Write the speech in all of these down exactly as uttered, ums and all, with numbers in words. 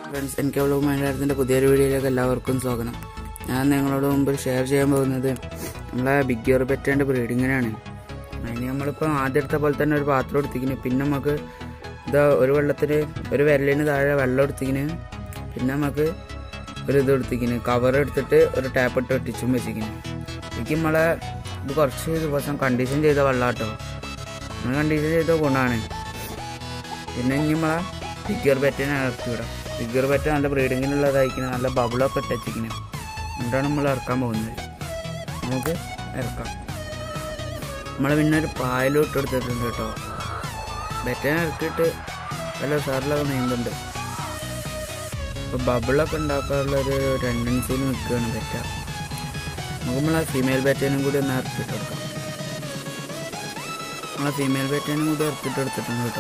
Friends, എനിക്ക് vlog മൈൻഡാരത്തിൻ്റെ പുതിയൊരു വീഡിയോയിലേക്ക് എല്ലാവർക്കും സ്വാഗതം. ഞാൻ നിങ്ങളോട് മുമ്പിൽ ഷെയർ ചെയ്യാൻ പോകുന്നത് നമ്മളെ ബിഗ് ഇയർ പെറ്റേൻ്റെ ബ്രീഡിങ്ങിനാണ്. അതിന് നമ്മളിപ്പോൾ ആദ്യം എടുത്ത പോലെ തന്നെ ഒരു പാത്രം എടുത്തിക്കിന്. പിന്നെ നമുക്ക് ഇതാ ഒരു വെള്ളത്തിന് ഒരു വിരലിന് താഴെ വെള്ളം എടുത്തിക്കിന്. പിന്നെ നമുക്ക് ഒരു ഇത് എടുത്തിക്കിന്, കവർ എടുത്തിട്ട് ഒരു ടാപ്പ് ഇട്ട് ഒട്ടിച്ചും വെച്ചിക്കിന്. എനിക്ക് നമ്മളെ ഇത് കുറച്ച് ദിവസം കണ്ടീഷൻ ചെയ്ത വെള്ളം കേട്ടോ. നമ്മൾ കണ്ടീഷൻ ചെയ്ത ഗുണമാണ്. പിന്നെ ഇനി നമ്മളെ ബിഗ് ഇയർ പെറ്റിനെ ഇറക്കി വിടാം. ബിഗ് ഇയർ പെറ്റ് നല്ല ബ്രീഡിങ്ങിനുള്ളതായിരിക്കണം, നല്ല ബബിളൊക്കെ ഇട്ടിരിക്കണം. എന്നിട്ടാണ് നമ്മൾ ഇറക്കാൻ പോകുന്നത്. നമുക്ക് ഇറക്കാം. നമ്മൾ പിന്നെ ഒരു പായലോട്ട് എടുത്തിട്ടുണ്ട് കേട്ടോ. പെറ്റിനെ ഇറക്കിയിട്ട് നല്ല ഉസാറിലൊക്കെ നീന്തുണ്ട്. ഇപ്പോൾ ബബിളൊക്കെ ഉണ്ടാക്കാനുള്ളൊരു ടെൻഡൻസിയിൽ നിൽക്കുകയാണ് പെറ്റ. നമുക്ക് നമ്മളെ ഫീമെയിൽ പെറ്റിനും കൂടി ഒന്ന് ഇറക്കിയിട്ട് എടുക്കാം. നമ്മളെ ഫീമെയിൽ പെറ്റിനും കൂടി ഇറക്കിയിട്ട് എടുത്തിട്ടുണ്ട് കേട്ടോ.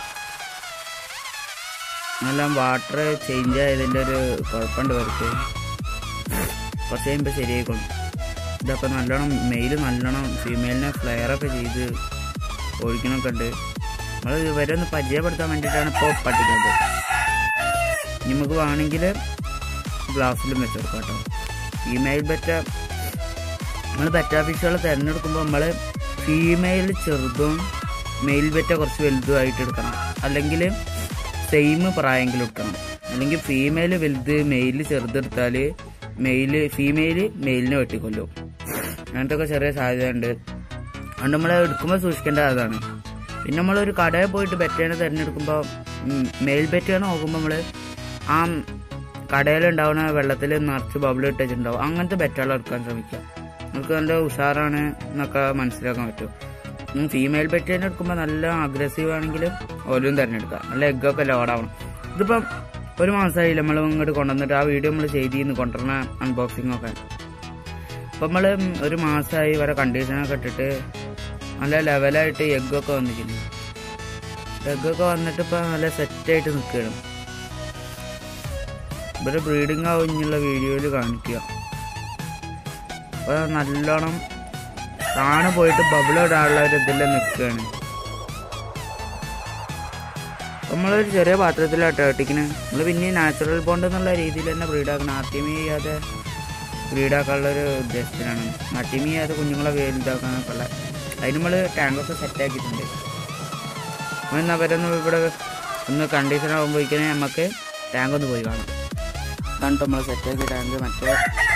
എല്ലാം വാട്ടർ ചേഞ്ച് ആയതിൻ്റെ ഒരു കുഴപ്പമുണ്ട് വരച്ച്. കുറച്ച് കഴിയുമ്പോൾ ശരിയായിക്കോളും. ഇതൊക്കെ നല്ലോണം മെയിൽ നല്ലോണം ഫീമെയിലിനെ ഫ്ലെയറൊക്കെ ചെയ്ത് ഒഴിക്കണമൊക്കെ ഉണ്ട്. നമ്മൾ ഇവരെ ഒന്ന് പരിചയപ്പെടുത്താൻ വേണ്ടിയിട്ടാണ് ഇപ്പോൾ പഠിക്കുന്നത്. നമുക്ക് വേണമെങ്കിൽ ഗ്ലാസ്സിലും വെച്ചെടുക്കാം കേട്ടോ. ഫീമെയിൽ ബെറ്റ നമ്മൾ ബെറ്റ ഫിഷുകൾ തിരഞ്ഞെടുക്കുമ്പോൾ നമ്മൾ ഫീമെയിൽ ചെറുതും മെയിൽ ബെറ്റ കുറച്ച് വലുതുമായിട്ട് എടുക്കണം. അല്ലെങ്കിൽ സെയിം പ്രായമെങ്കിലും എടുക്കണം. അല്ലെങ്കിൽ ഫീമെയിൽ വലുത് മെയിൽ ചെറുതെടുത്താൽ മെയിൽ ഫീമെയിൽ മെയിലിനെ വെട്ടിക്കൊല്ലും. അങ്ങനത്തെ ഒക്കെ ചെറിയ സാധ്യത ഉണ്ട്. അതുകൊണ്ട് നമ്മൾ എടുക്കുമ്പോൾ സൂക്ഷിക്കേണ്ട അതാണ്. പിന്നെ നമ്മളൊരു കടയിൽ പോയിട്ട് ബെറ്റേനെ തിരഞ്ഞെടുക്കുമ്പോൾ മെയിൽ ബെറ്റേനെ നോക്കുമ്പോൾ നമ്മൾ ആ കടയിലുണ്ടാവുന്ന വെള്ളത്തിൽ നിറച്ച് ബബിൾ ഇട്ടിട്ടുണ്ടാവും. അങ്ങനത്തെ ബെറ്റുകൾ എടുക്കാൻ ശ്രമിക്കുക. നമുക്ക് നല്ല ഉഷാറാണ് എന്നൊക്കെ മനസ്സിലാക്കാൻ പറ്റും. ഫീമെയിൽ ബെറ്റേനെ എടുക്കുമ്പോൾ നല്ല അഗ്രസീവ് ആണെങ്കിൽ ഓരോന്നും തിരഞ്ഞെടുക്കുക. നല്ല എഗ്ഗൊക്കെ ലോഡാവണം. ഇതിപ്പം ഒരു മാസമായില്ല നമ്മൾ ഇങ്ങോട്ട് കൊണ്ടുവന്നിട്ട് ആ വീഡിയോ നമ്മൾ ചെയ്തിരുന്നു കൊണ്ടുവരുന്ന അൺബോക്സിംഗ് ഒക്കെ. അപ്പം നമ്മൾ ഒരു മാസമായി വരെ കണ്ടീഷനൊക്കെ ഇട്ടിട്ട് നല്ല ലെവലായിട്ട് എഗ്ഗൊക്കെ വന്നിരിക്കുന്നു. എഗ്ഗൊക്കെ വന്നിട്ട് ഇപ്പം നല്ല സെറ്റായിട്ട് നിൽക്കുകയാണ്. ഇവരെ ബ്രീഡിങ് ആവുന്നുള്ള വീഡിയോയിൽ കാണിക്കുക. അപ്പോൾ നല്ലോണം താണു പോയിട്ട് ബബിൾ ഇടാനുള്ള ഒരു ഇതിൽ നിൽക്കുകയാണ്. നമ്മളൊരു ചെറിയ പാത്രത്തിലാട്ടോ ഇട്ടിക്കണ്. നമ്മൾ പിന്നെ നാച്ചുറൽ ബോണ്ട് എന്നുള്ള രീതിയിൽ തന്നെ ബ്രീഡാക്കണം. ആർട്ടിമി ചെയ്യാതെ ബ്രീഡാക്കാനുള്ളൊരു ഉദ്ദേശത്തിലാണ്. ആർട്ടിമി ചെയ്യാതെ കുഞ്ഞുങ്ങളെ വലുതാക്കാനൊക്കെ ഉള്ള അതിന് നമ്മൾ ടാങ്കൊക്കെ സെറ്റാക്കിയിട്ടുണ്ട്. എന്നാൽ അവരൊന്ന് ഇവിടെ ഒന്ന് കണ്ടീഷൻ ആകുമ്പോഴേക്കും നമുക്ക് ടാങ്ക് ഒന്ന് പോയി കാണാം. അതാണ് നമ്മൾ സെറ്റാക്കിയ ടാങ്ക്. മറ്റേ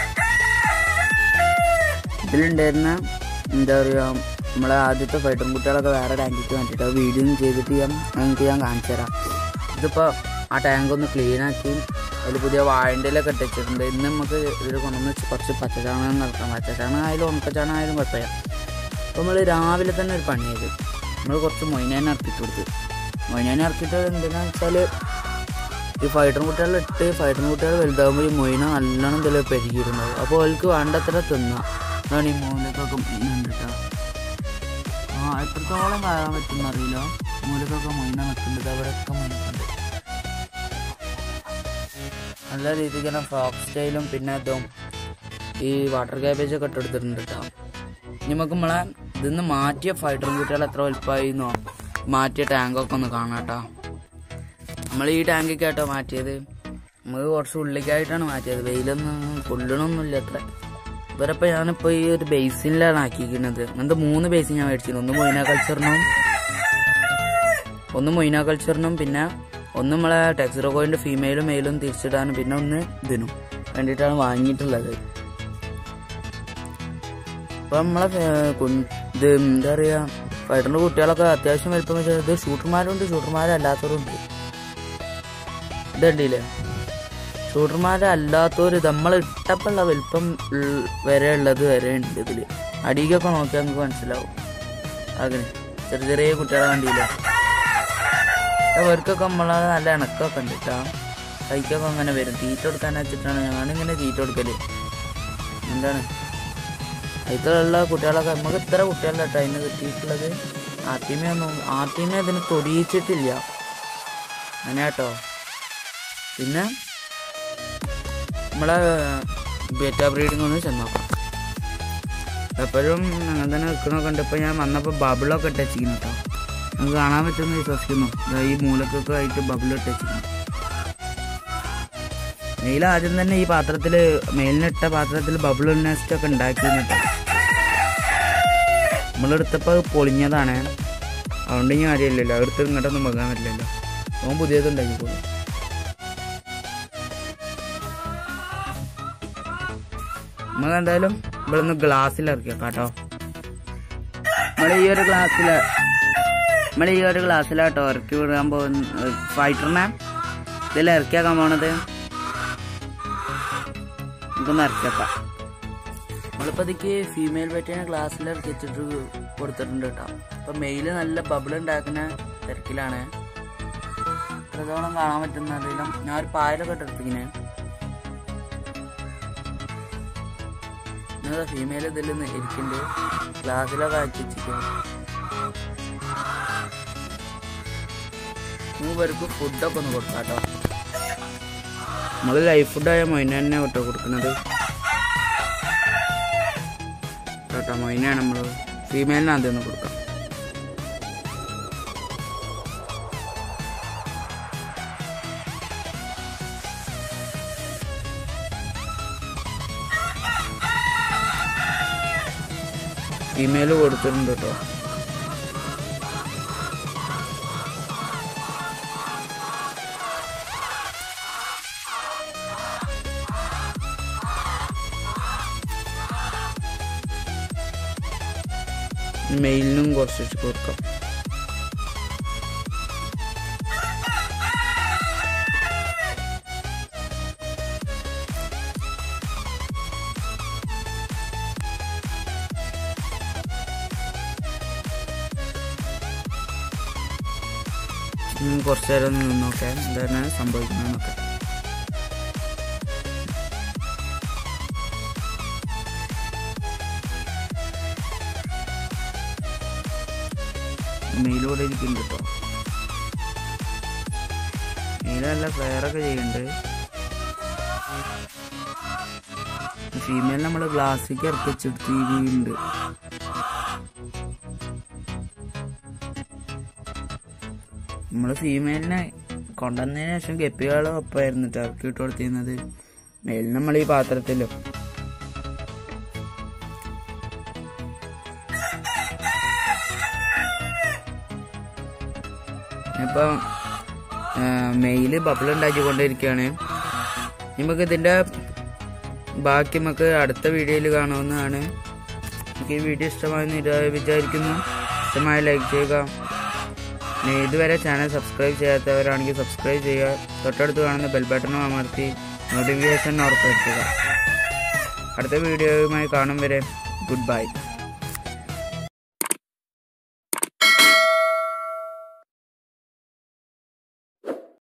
ഇതിലുണ്ടായിരുന്ന എന്താ പറയുക നമ്മളെ ആദ്യത്തെ ഫൈറ്റർ കുട്ടികളൊക്കെ വേറെ ടാങ്കിക്ക് വേണ്ടിയിട്ട് അത് വീഡിയോ ഒന്നും ചെയ്തിട്ട് ഞാൻ നിങ്ങൾക്ക് ഞാൻ കാണിച്ചു തരാം. ഇതിപ്പോൾ ആ ടാങ്ക് ഒന്ന് ക്ലീനാക്കി അതിൽ പുതിയ വാഴൻ്റെലൊക്കെ ഇട്ടിട്ടുണ്ട്. ഇന്ന് നമുക്ക് ഇതിൽ കൊണ്ടുവന്ന് കുറച്ച് പച്ചച്ചാണകം നടക്കാം. പച്ചച്ചാണകമായാലും ഉണക്കച്ചാണകമായാലും കുഴപ്പമില്ല. അപ്പോൾ നമ്മൾ രാവിലെ തന്നെ ഒരു പണി ചെയ്ത് നമ്മൾ കുറച്ച് മൊയ്നാനെ ഇറക്കിയിട്ട് കൊടുത്ത്. മൊയ്നാനെ ഇറക്കിയിട്ട് എന്തിനാണെന്ന് വെച്ചാൽ ഈ ഫൈറ്റർ കുട്ടികളെ ഇട്ട് ഫൈറ്റർ കുട്ടികൾ വലുതാകുമ്പോൾ ഈ മൊയ്ന നല്ലോണം എന്തെങ്കിലും പെരുകിയിട്ടുണ്ടാവും. അപ്പോൾ അവർക്ക് വേണ്ടത്ര തിന്നാം. അതാണ് ഈ മൂലക്കൊക്കെ മൊയ്നുണ്ട് കേട്ടോ. ആ എത്രത്തോളം വരാൻ പറ്റുമെന്ന് അറിയില്ല. മൂലക്കൊക്കെ മൊയ്ന നിൽക്കുന്നുണ്ട്. അവിടെയൊക്കെ മൊയ്നുണ്ട്. നല്ല രീതിക്ക് തന്നെ ഫ്രോക്ക് സ്റ്റൈലും പിന്നെ ഇതും ഈ വാട്ടർ ക്യാബേജൊക്കെ ഇട്ടെടുത്തിട്ടുണ്ട് കേട്ടോ. നമുക്ക് നമ്മളെ ഇതിന്ന് മാറ്റിയ ഫൈറ്റർ കുട്ടികൾ എത്ര വലുപ്പമായിരുന്നോ മാറ്റിയ ടാങ്കൊക്കെ ഒന്ന് കാണാം കേട്ടോ. നമ്മൾ ഈ ടാങ്കിക്കാട്ടോ മാറ്റിയത്. നമുക്ക് കുറച്ച് ഉള്ളിക്കായിട്ടാണ് മാറ്റിയത്. വെയിലൊന്നും കൊള്ളണമൊന്നുമില്ല അത്ര. ഇവരപ്പോൾ ഞാനിപ്പോൾ ഈ ഒരു ബേസിനിലാണ് ആക്കിയിരിക്കുന്നത്. അങ്ങനത്തെ മൂന്ന് ബേസിൻ ഞാൻ മേടിച്ചിരുന്നു. ഒന്ന് മൊയ്ന കൾച്ചറിനും ഒന്ന് മൊയ്ന കൾച്ചറിനും പിന്നെ ഒന്ന് നമ്മളെ ടെക്സറോക്കോയിൻ്റെ ഫീമെയിലും മെയിലും തിരിച്ചിടാനും പിന്നെ ഒന്ന് ഇതിനും വേണ്ടിയിട്ടാണ് വാങ്ങിയിട്ടുള്ളത്. അപ്പോൾ നമ്മളെ ഇത് എന്താ പറയുക ഫൈറ്ററിൻ്റെ കുട്ടികളൊക്കെ അത്യാവശ്യം വലുപ്പം വെച്ചാൽ ഇത് ഷൂട്ടർമാരുണ്ട്, ഷൂട്ടർമാരല്ലാത്തവരുണ്ട്. ഇതണ്ടില്ലേ ഷൂട്ടർമാരല്ലാത്തവർ നമ്മൾ ഇട്ടപ്പോഴുള്ള വലുപ്പം വരെ ഉള്ളത് വരെ ഉണ്ട്. ഇതിൽ അടിക്കൊക്കെ നോക്കിയാൽ നമുക്ക് മനസ്സിലാവും. അങ്ങനെ ചെറിയ ചെറിയ കുട്ടികളെ കണ്ടില്ല. അവർക്കൊക്കെ നമ്മളെ നല്ല ഇണക്കൊക്കെ ഉണ്ട് കേട്ടോ. കൈക്കൊക്കെ അങ്ങനെ വരും. തീറ്റ കൊടുക്കാൻ വെച്ചിട്ടാണ് ഞാനിങ്ങനെ തീറ്റ കൊടുക്കല്. എന്താണ് അതിലുള്ള കുട്ടികളൊക്കെ നമുക്ക് ഇത്ര കുട്ടികളുടെ കേട്ടോ അതിന് കിട്ടിയിട്ടുള്ളത്. ആർട്ടിമയൊന്നും ആർട്ടിമയെ അതിന് തൊടിയിച്ചിട്ടില്ല അങ്ങനെ കേട്ടോ. പിന്നെ നമ്മളെ ബേറ്റ ബ്രീഡിങ് ഒന്ന് ചെന്നോക്കാം. എപ്പോഴും അങ്ങനെ തന്നെ നിൽക്കണമൊക്കെ ഉണ്ട്. ഇപ്പോൾ ഞാൻ വന്നപ്പോൾ ബബിളൊക്കെ ഇട്ടിരിക്കുന്നു കേട്ടോ. നമുക്ക് കാണാൻ പറ്റുമെന്ന് വിശ്വസിക്കുന്നു. ഈ മൂലക്കൊക്കെ ആയിട്ട് ബബിൾ ഇട്ടിരിക്കുന്നു. മെയിൽ ആദ്യം തന്നെ ഈ പാത്രത്തിൽ മെയിലിനിട്ട പാത്രത്തിൽ ബബിൾ നെസ്റ്റ് ഒക്കെ ഉണ്ടാക്കി എന്നിട്ട് നമ്മളെടുത്തപ്പോൾ പൊളിഞ്ഞതാണ്. അതുകൊണ്ട് ഇനി കാര്യമില്ലല്ലോ, അടുത്ത് ഇങ്ങോട്ടൊന്നും വെക്കാൻ പറ്റില്ലല്ലോ. അവൻ പുതിയത് ഉണ്ടാക്കിക്കോളും. നമ്മൾ എന്തായാലും ഇവിടെ നിന്ന് ഗ്ലാസ്സിൽ ഇറക്കിയേക്കാം കേട്ടോ. നമ്മൾ ഈ ഒരു ഗ്ലാസ്സിൽ നമ്മൾ ഈ ഒരു ഗ്ലാസ്സിലാട്ടോ ഇറക്കി വിടാൻ പോകുന്ന ഫൈറ്ററിനെ. ഇതിൽ ഇറക്കിയാക്കാൻ പോണത് നമുക്കൊന്ന് ഇറക്കിയേക്കാം. നമ്മളിപ്പോൾ ഇതിക്ക് ഫീമെയിൽ പെറ്റിനെ ഗ്ലാസ്സിൽ ഇറക്കി വെച്ചിട്ട് കൊടുത്തിട്ടുണ്ട് കേട്ടോ. അപ്പം മെയിൽ നല്ല ബബിൾ ഉണ്ടാക്കുന്ന തിരക്കിലാണ്. ഇത്രത്തോളം കാണാൻ പറ്റുന്നതിലും ഞാൻ ഒരു പായലൊക്കെ ഇട്ടെടുത്തിങ്ങനെ. ഇന്നത്തെ ഫീമെയിൽ ഇതിൽ ഇരിക്കുന്നുണ്ട്, ഗ്ലാസ്സിലൊക്കെ ആക്കി വെച്ചിരിക്കുക. മൂന്ന് പേർക്ക് ഫുഡൊക്കെ ഒന്ന് കൊടുക്കാം കേട്ടോ. നമ്മൾ ലൈഫ് ഫുഡായ മൊയിന തന്നെ കേട്ടോ കൊടുക്കുന്നത് കേട്ടോ. മൊയിനാണ് നമ്മൾ ഫീമെയിലിന് ആദ്യം ഒന്ന് കൊടുക്കാം. ഫീമെയിൽ കൊടുത്തിട്ടുണ്ട് കേട്ടോ. മെയിലിനും കുറച്ച് കൊടുക്കാം. കുറച്ചു നേരം നിന്ന് നോക്കാം എന്താണ് സംഭവിക്കുന്നതെന്നൊക്കെ. മെയിലൂടെ ഇരിക്കുന്നുണ്ട് കേട്ടോ. മെയിൽ നല്ല ഫെയറൊക്കെ ചെയ്യുന്നുണ്ട്. ഫീമെയിൽ നമ്മൾ ഗ്ലാസ്സിലേക്ക് ഇറക്കി വെച്ചെടുത്തിരിക്കുന്നുണ്ട്. നമ്മൾ ഫീമെയിലിനെ കൊണ്ടുവന്നതിന് ശേഷം ഗപ്പികളും ഒപ്പമായിരുന്നു ഇറക്കി ഇട്ട് കൊടുത്തിരുന്നത്. മെയിലിന് നമ്മൾ ഈ പാത്രത്തിലും ഇപ്പം മെയില് ബബിൾ ഉണ്ടാക്കിക്കൊണ്ടിരിക്കുകയാണ്. നമുക്ക് ഇതിൻ്റെ ബാക്കി നമുക്ക് അടുത്ത വീഡിയോയിൽ കാണാവുന്നതാണ്. എനിക്ക് ഈ വീഡിയോ ഇഷ്ടമായെന്ന് വിചാരിക്കുന്നു. ഇഷ്ടമായ ലൈക്ക് ചെയ്യുക. ഇതുവരെ ചാനൽ സബ്സ്ക്രൈബ് ചെയ്യാത്തവരാണെങ്കിൽ സബ്സ്ക്രൈബ് ചെയ്യുക. തൊട്ടടുത്ത് കാണുന്ന ബെൽ ബട്ടൺ അമർത്തി നോട്ടിഫിക്കേഷൻ ഉറപ്പുവരുത്തുക. അടുത്ത വീഡിയോയുമായി കാണും വരെ ഗുഡ് ബൈ.